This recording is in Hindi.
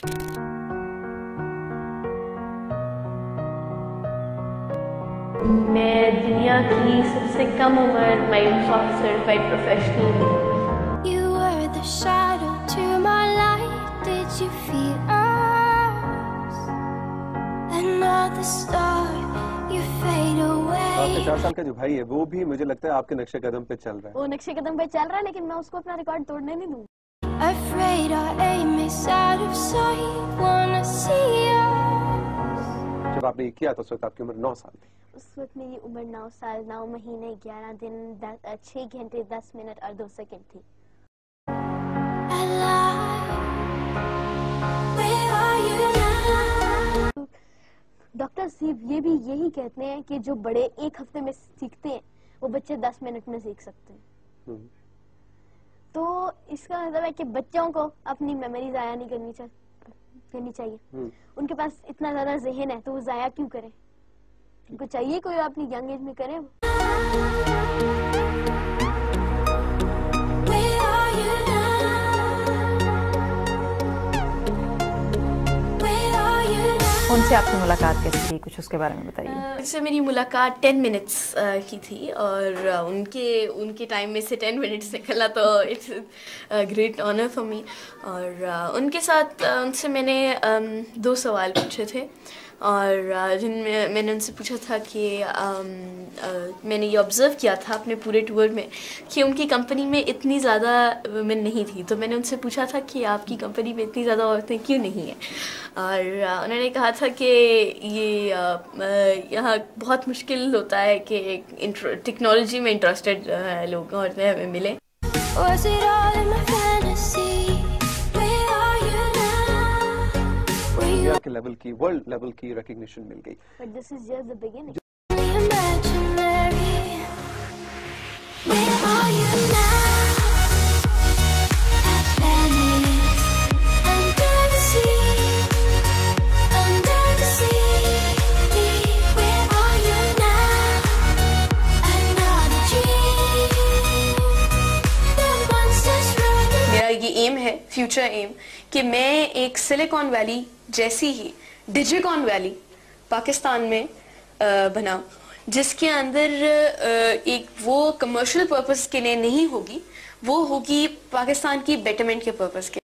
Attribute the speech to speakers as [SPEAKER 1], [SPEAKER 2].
[SPEAKER 1] मैं दुनिया की सबसे कम उम्र माइक्रोसॉफ्ट सर्टिफाइड प्रोफेशनल हूँ।
[SPEAKER 2] You were the shadow to my light. Did you feel us? Another star, you fade away.
[SPEAKER 3] आपके 4 साल का जो भाई है वो भी मुझे लगता है आपके नक्शे कदम पे चल रहा है।
[SPEAKER 4] वो नक्शे कदम पे चल रहा है, लेकिन मैं उसको अपना रिकॉर्ड तोड़ने नहीं दूँ।
[SPEAKER 2] Afraid our aim is out of sight. Wanna see us.
[SPEAKER 3] जब आपने ये किया तो उस वक्त आपकी उम्र 9 साल थी।
[SPEAKER 4] उस वक्त मेरी उम्र 9 साल 9 महीने 11 दिन 6 घंटे 10 मिनट और 2 सेकंड थी। डॉक्टर सिर्फ ये भी यही कहते हैं कि जो बड़े 1 हफ्ते में सीखते हैं वो बच्चे 10 मिनट में सीख सकते हैं। तो इसका मतलब है कि बच्चों को अपनी मेमोरी जाया नहीं करनी चाहिए। उनके पास इतना ज्यादा ज़हन है तो वो जाया क्यों करें? उनको चाहिए कोई अपनी यंग एज में करे।
[SPEAKER 5] उनसे आपकी मुलाकात कैसी थी, कुछ उसके बारे में बताइए।
[SPEAKER 1] इससे मेरी मुलाकात 10 मिनट्स की थी और उनके टाइम में से 10 मिनट्स निकला तो it's great honour for me. और उनसे मैंने 2 सवाल पूछे थे और जिनमें मैंने उनसे पूछा था कि मैंने ये ऑब्ज़र्व किया था अपने पूरे टूर में कि उनकी कंपनी में इतनी ज़्यादा वुमेन नहीं थी। तो मैंने उनसे पूछा था कि आपकी कंपनी में इतनी ज़्यादा औरतें क्यों नहीं हैं, और उन्होंने कहा था कि ये यहाँ बहुत मुश्किल होता है कि टेक्नोलॉजी में इंटरेस्टेड लोग औरतें हमें मिले।
[SPEAKER 3] इंडिया के लेवल की, वर्ल्ड लेवल की रिकॉग्निशन मिल गई।
[SPEAKER 4] But this is just the beginning.
[SPEAKER 1] मेरा ये एम है, फ्यूचर एम, कि मैं एक सिलिकॉन वैली जैसी ही डिजिकॉन वैली पाकिस्तान में बनाऊं, जिसके अंदर एक वो कमर्शियल पर्पस के लिए नहीं होगी, वो होगी पाकिस्तान की बेटरमेंट के पर्पस के